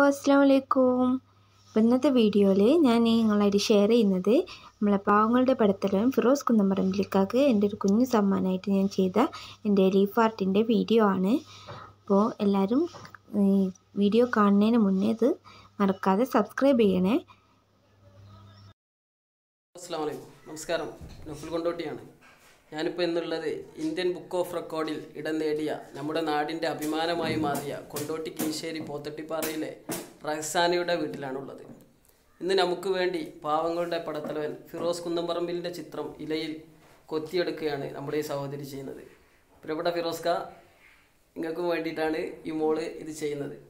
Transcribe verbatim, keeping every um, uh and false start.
അസ്സലാമലൈക്കും. അപ്പോൾ ഇന്നത്തെ വീഡിയോയിൽ ഞാൻ നിങ്ങളായിട്ട് ഷെയർ ചെയ്യുന്നത് നമ്മളെ പാവങ്ങളുടെ പടത്തലവൻ ഫിറോസ് കുന്നമ്പറമ്പിലിക്കാക്ക് എൻ്റെ ഒരു കുഞ്ഞു സമ്മാനമായിട്ട് ഞാൻ ചെയ്ത എൻ്റെ ലീഫ് ആർട്ടിൻ്റെ വീഡിയോ ആണ്. അപ്പോൾ എല്ലാവരും വീഡിയോ കാണുന്നതിന് മുന്നേ ഇത് മറക്കാതെ സബ്സ്ക്രൈബ് ചെയ്യണേ. അസ്സലാമലൈക്കും. നമസ്കാരം. നഫുൽ കൊണ്ടോട്ടിയാണ്. ഞാനിപ്പോൾ എന്നുള്ളത് ഇന്ത്യൻ ബുക്ക് ഓഫ് റെക്കോർഡിൽ ഇടം നേടിയ നമ്മുടെ നാടിൻ്റെ അഭിമാനമായി മാറിയ കൊണ്ടോട്ടി കീശ്ശേരി പോത്തട്ടിപ്പാറയിലെ റഹ്സാനയുടെ വീട്ടിലാണുള്ളത്. ഇന്ന് നമുക്ക് വേണ്ടി പാവങ്ങളുടെ പടത്തലവൻ ഫിറോസ് കുന്നമ്പറമ്പിലിൻ്റെ ചിത്രം ഇലയിൽ കൊത്തിയെടുക്കുകയാണ് നമ്മുടെ ഈ സഹോദരി ചെയ്യുന്നത്. പ്രിയപ്പെട്ട ഫിറോസ്ക, നിങ്ങൾക്കും വേണ്ടിയിട്ടാണ് ഈ മോള് ഇത് ചെയ്യുന്നത്.